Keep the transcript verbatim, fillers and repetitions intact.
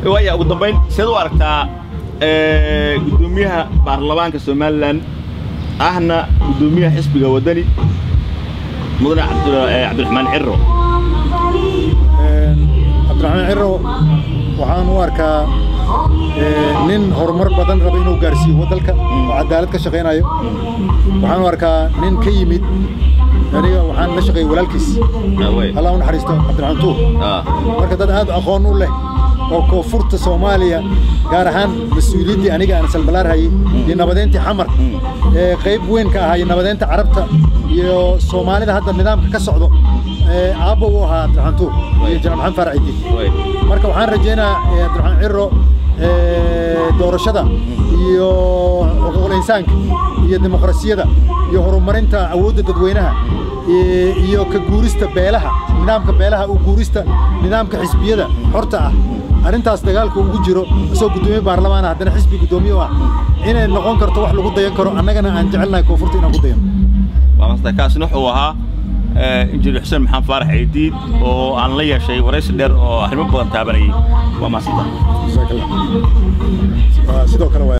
ويا قدامين سيدو أركتا قدوميها بارلمان كسومالان أهنا قدوميها حسب جودني مدن عبد الرحمن عرو عبد الرحمن عرو وحان واركا نين هرمر بدن ربينو جارسي ودلك وعدالتك شقينا يو وحان واركا نين كيميد يعني وحان نشقي ولالكيس الله ونحرسته عبد الرحمن تو marka dad aad aqoon u leh oo koonfurta Soomaaliya gaar ahaan mas'uuliyadii aniga aan salbalaar hayay iyo nabadeynta xamar ee qayb weyn ka ahay nabadeynta Carabta iyo Soomaalida hadda nidaamka ka socdo ee aabo u ahaa Abdi Raxmaan Tuur iyo Janab Maxamed Farciidi marka waxaan rajeynaa Abdi Raxmaan Ciro ee doorashada iyo xuquuqul insaanka iyo dimuqraasiyadda iyo horumarinta awoodda dadweynaha iyo ka guurista beelaha nidaamka beelaha u guurista nidaamka xisbiyada xorta ah arintaas dagaalku ugu jiro soo gudoomiye baarlamaan haddana xisbi gudoomiye ah inay noqon karto wax lagu dayan karo annagana aan jecelnahay koonfurta inaan ku dayano waasta kaasna wuxuu ahaa injineer Xuseen Maxamed Faarax Ciidiid oo aan la yeeshay waraysi dheer oo arrimo badan taabanayay waa maasida sidoo kale